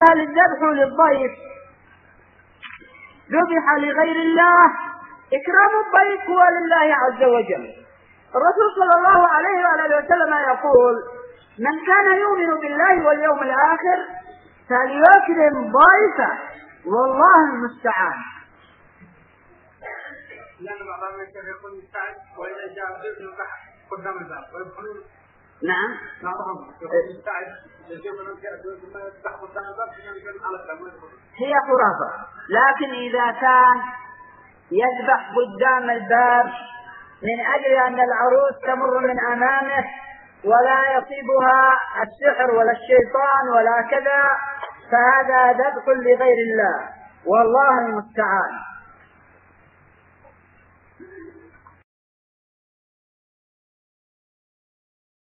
هل الذبح للضيف ذبح لغير الله؟ إكرام الضيف هو لله عز وجل. الرسول صلى الله عليه وآله وسلم يقول: من كان يؤمن بالله واليوم الآخر فليكرم ضيفه والله المستعان. لأن بعض الناس يكون مستعد وإذا جاء ضيف يذبح قدام الباب ويدخلون. نعم. بعضهم يكون مستعد يشوف من يذبح قدام الباب على الباب. هي خرافة، لكن إذا كان يذبح قدام الباب من أجل أن العروس تمر من أمامه ولا يصيبها السحر ولا الشيطان ولا كذا، فهذا ذبح لغير الله والله المستعان.